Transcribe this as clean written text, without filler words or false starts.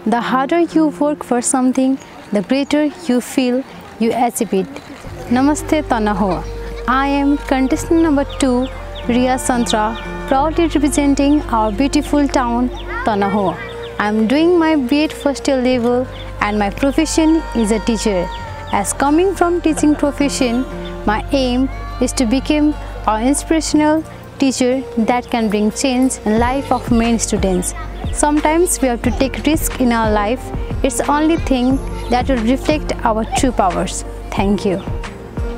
The harder you work for something, the greater you feel you achieve it. Namaste Tanahoa. I am contestant number 2, Riya Santra, proudly representing our beautiful town, Tanahoa. I am doing my B.Ed first year level and my profession is a teacher. As coming from teaching profession, my aim is to become an inspirational teacher that can bring change in life of many students. Sometimes we have to take risk in our life. It's the only thing that will reflect our true powers. Thank you.